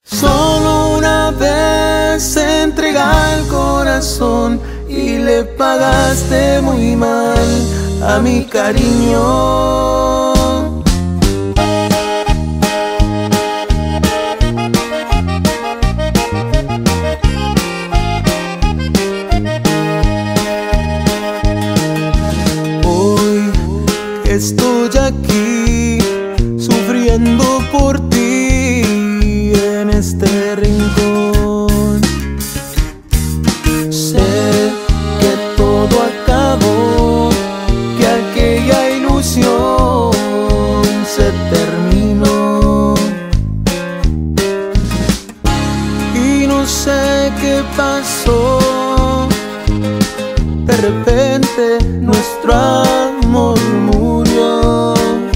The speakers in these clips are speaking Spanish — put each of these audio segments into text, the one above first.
Solo una vez entregué el corazón y le pagaste muy mal a mi cariño. Hoy estoy aquí sufriendo por ti en este rincón. Sé que todo acabó, que aquella ilusión se terminó, y no sé qué pasó. De repente nuestro amor murió,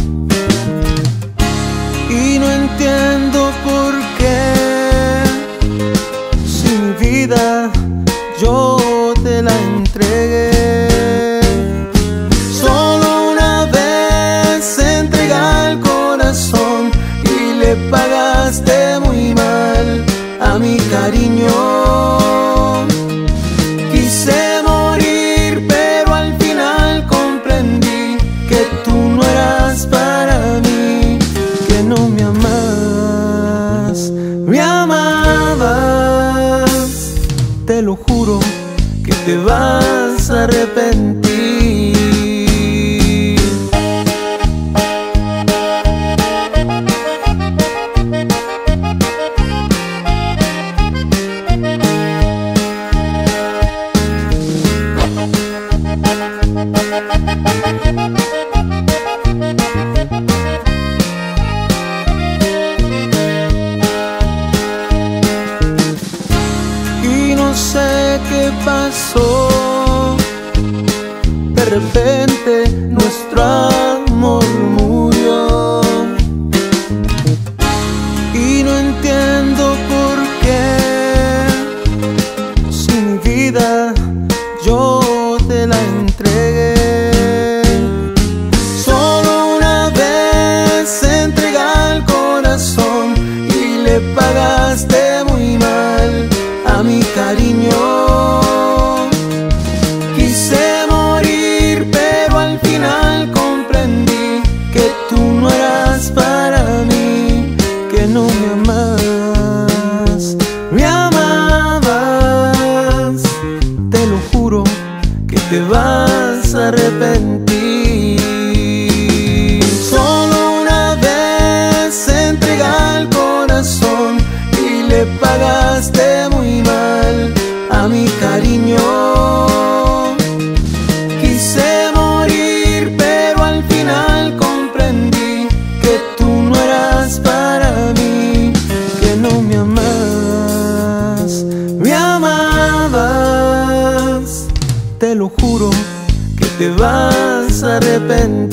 y no entiendo por qué. Si mi vida yo te la entregué. Solo una vez entregué el corazón y le pagaste muy mal a mi cariño. Quise morir, pero al final comprendí que tú no eras para mí, que no me amabas, me amabas. Te lo juro que te vas a arrepentir. Y no sé qué pasó. De repente nuestro amor murió, y no entiendo por qué. Si mi vida yo te la entregué. Solo una vez entregué el corazón y le pagaste muy mal a mi cariño. Quise morir, pero al final comprendí que tú no eras para mí, que no me amabas, me amabas. Te lo juro que te vas a arrepentir. Solo una vez entregué el corazón y le pagaste muy mal a mi cariño. Quise morir, pero al final comprendí que tú no eras para mí, que no me amabas, me amabas. Te lo juro que te vas a arrepentir.